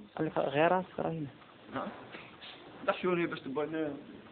قال لك غير راسك راه هنا. ضحشوني باش تبان